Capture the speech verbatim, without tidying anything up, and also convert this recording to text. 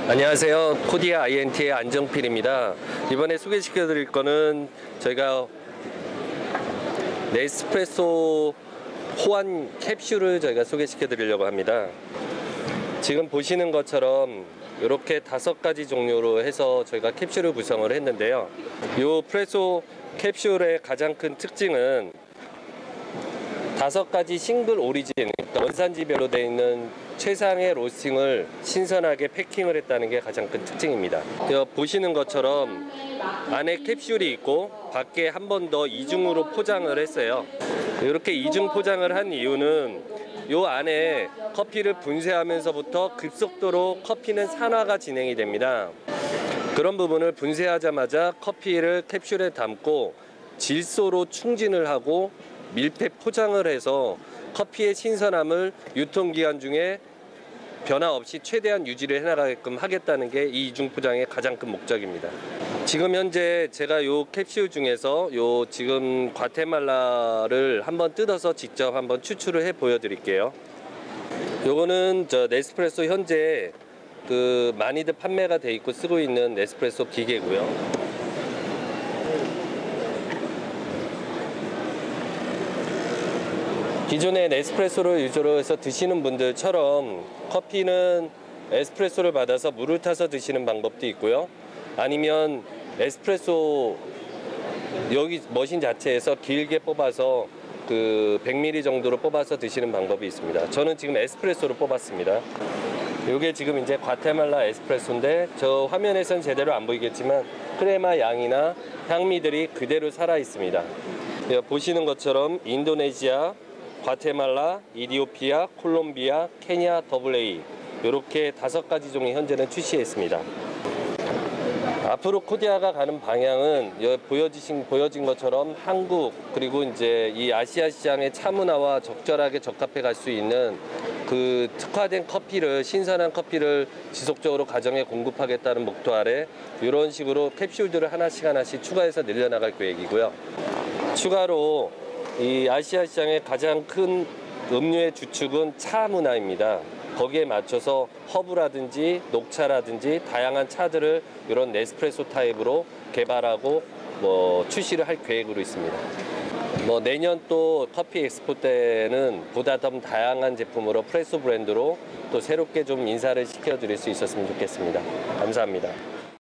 안녕하세요. 코디아 아이엔티의 안정필입니다. 이번에 소개시켜 드릴 거는 저희가 네스프레소 호환 캡슐을 저희가 소개시켜 드리려고 합니다. 지금 보시는 것처럼 이렇게 다섯 가지 종류로 해서 저희가 캡슐을 구성을 했는데요. 이 프레소 캡슐의 가장 큰 특징은 다섯 가지 싱글 오리진, 그러니까 원산지별로 되어 있는 최상의 로스팅을 신선하게 패킹을 했다는 게 가장 큰 특징입니다. 보시는 것처럼 안에 캡슐이 있고 밖에 한 번 더 이중으로 포장을 했어요. 이렇게 이중 포장을 한 이유는 이 안에 커피를 분쇄하면서부터 급속도로 커피는 산화가 진행이 됩니다. 그런 부분을 분쇄하자마자 커피를 캡슐에 담고 질소로 충진을 하고 밀폐 포장을 해서 커피의 신선함을 유통기간 중에 변화 없이 최대한 유지를 해나가게끔 하겠다는 게 이 이중 포장의 가장 큰 목적입니다. 지금 현재 제가 요 캡슐 중에서 요 지금 과테말라를 한번 뜯어서 직접 한번 추출을 해 보여드릴게요. 요거는 저 네스프레소 현재 그 많이들 판매가 돼 있고 쓰고 있는 네스프레소 기계고요. 기존의 에스프레소를 유저로 해서 드시는 분들처럼 커피는 에스프레소를 받아서 물을 타서 드시는 방법도 있고요. 아니면 에스프레소 여기 머신 자체에서 길게 뽑아서 그 백 밀리리터 정도로 뽑아서 드시는 방법이 있습니다. 저는 지금 에스프레소로 뽑았습니다. 이게 지금 이제 과테말라 에스프레소인데 저 화면에선 제대로 안 보이겠지만 크레마 양이나 향미들이 그대로 살아 있습니다. 보시는 것처럼 인도네시아, 과테말라, 이디오피아, 콜롬비아, 케냐, 더블유에이 이렇게 다섯 가지 종이 현재는 출시했습니다. 앞으로 코디아가 가는 방향은 보여지신, 보여진 것처럼 한국 그리고 이제 이 아시아 시장의 차문화와 적절하게 적합해 갈 수 있는 그 특화된 커피를 신선한 커피를 지속적으로 가정에 공급하겠다는 목표 아래 이런 식으로 캡슐들을 하나씩 하나씩 추가해서 늘려나갈 계획이고요. 추가로 이 아시아 시장의 가장 큰 음료의 주축은 차 문화입니다. 거기에 맞춰서 허브라든지 녹차라든지 다양한 차들을 이런 네스프레소 타입으로 개발하고 뭐 출시를 할 계획으로 있습니다. 뭐 내년 또 커피 엑스포 때는 보다 더 다양한 제품으로 프레소 브랜드로 또 새롭게 좀 인사를 시켜드릴 수 있었으면 좋겠습니다. 감사합니다.